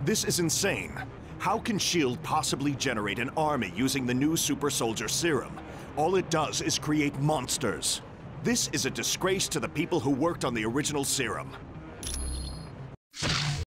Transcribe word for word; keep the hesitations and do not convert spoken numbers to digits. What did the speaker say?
This is insane. How can S H I E L D possibly generate an army using the new super soldier serum? All it does is create monsters. This is a disgrace to the people who worked on the original serum.